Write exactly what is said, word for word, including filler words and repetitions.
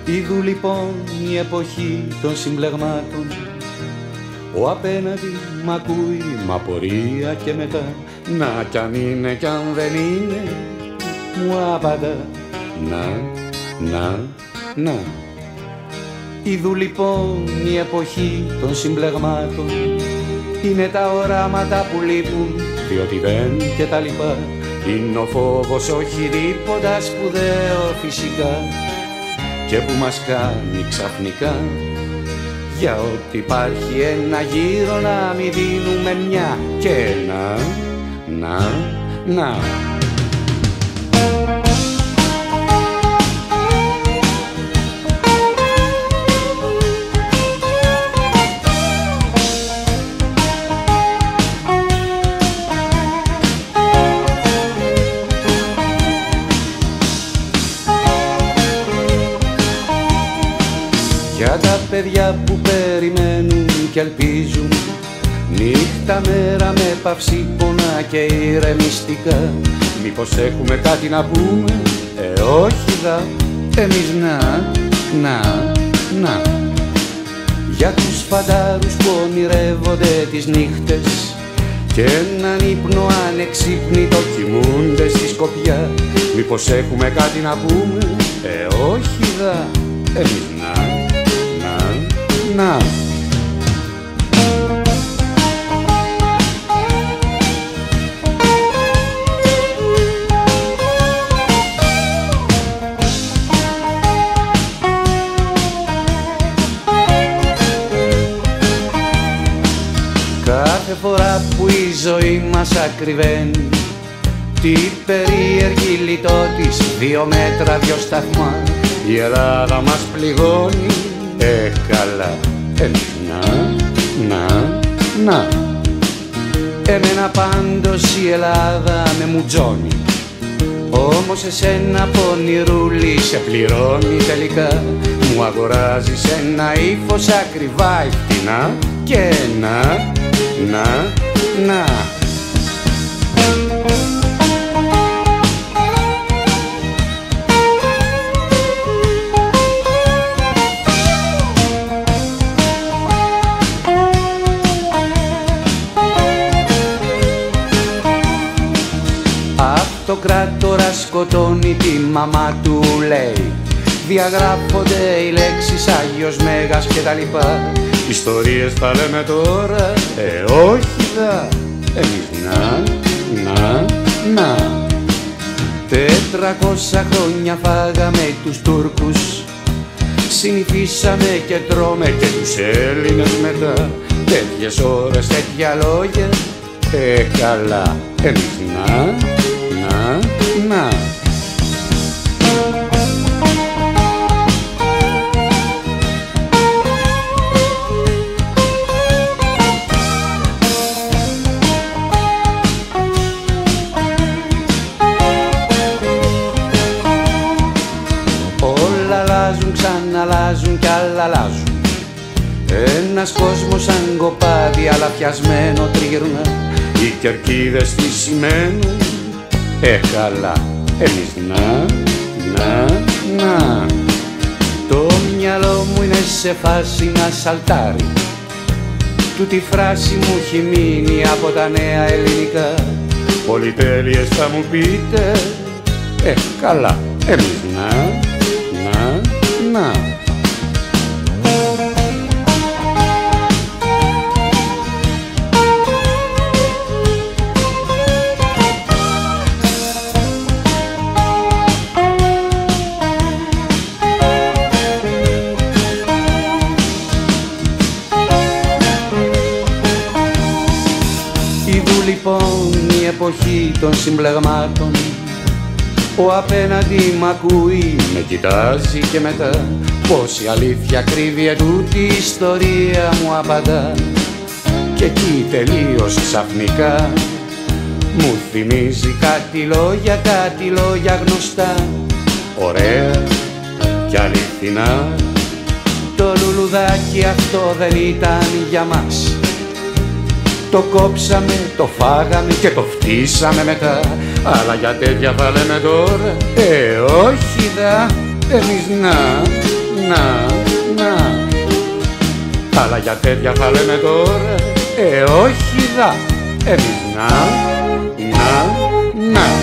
Είδου λοιπόν η εποχή των συμπλεγμάτων, ο απέναντι μ' ακούει μ' απορία και μετά να κι αν είναι κι αν δεν είναι μου απαντά να, να, να. Είδου λοιπόν η εποχή των συμπλεγμάτων, είναι τα οράματα που λείπουν διότι δεν και τα λοιπά. Είναι ο φόβος όχι τίποτα σπουδαίο φυσικά και που μας κάνει ξαφνικά για ό,τι υπάρχει ένα γύρο να μην δίνουμε μια και ένα, να, να. Για τα παιδιά που περιμένουν και ελπίζουν νύχτα μέρα με παυσί πονά και ηρεμιστικά, μήπως έχουμε κάτι να πούμε, ε όχι δα, εμείς να, να, να. Για τους φαντάρους που ονειρεύονται τις νύχτες και έναν ύπνο ανεξύπνητο κοιμούνται στη σκοπιά, μήπως έχουμε κάτι να πούμε, ε όχι δα, εμείς να, να. Κάθε φορά που η ζωή μας ακριβαίνει τι περίεργη λιτότης, δύο μέτρα δυο σταθμά, η Ελλάδα μας πληγώνει. Ε, καλά, εμείς να, να, να. Εμένα πάντως η Ελλάδα με μουτζώνει, όμως εσένα πονηρούλη σε πληρώνει τελικά. Μου αγοράζεις ένα ύφος ακριβά φτηνά και να, να, να. Το κράτορα σκοτώνει τη μαμά του λέει, διαγράφονται οι λέξεις Άγιος Μέγας και τα λοιπά. Ιστορίες τα λέμε τώρα, ε όχι δα, εμείς να, να, να. Τετρακόσια χρόνια φάγαμε τους Τούρκους, συνηθίσαμε και τρώμε και τους Έλληνες μετά. Τέτοιες ώρες, τέτοια λόγια, ε καλά, εμείς να, να, να. Όλα αλλάζουν, ξαναλλάζουν κι άλλα αλλάζουν. Ένας κόσμος σαν κοπάδι αλαφιασμένο τρίγυρνα, οι κερκίδες τι σημαίνουν, ε καλά, εμείς να, να, να. Το μυαλό μου είναι σε φάση να σαλτάρει, τούτη φράση μου έχει μείνει από τα νέα ελληνικά. Πολυτέλειες θα μου πείτε, ε καλά, εμείς να, να, να. Λοιπόν η εποχή των συμπλεγμάτων, ο απέναντι μ' ακούει, με κοιτάζει και μετά πως η αλήθεια κρύβει ετούτη η ιστορία μου απαντά. Και εκεί τελείως ξαφνικά μου θυμίζει κάτι λόγια, κάτι λόγια γνωστά, ωραία και αληθινά. Το λουλουδάκι αυτό δεν ήταν για μας, το κόψαμε, το φάγαμε και το φτύσαμε μετά. Αλλά για τέτοια θα λέμε τώρα, ε όχι δα, εμείς να, να, να. Αλλά για τέτοια θα λέμε τώρα, ε όχι δα, εμείς να, να, να.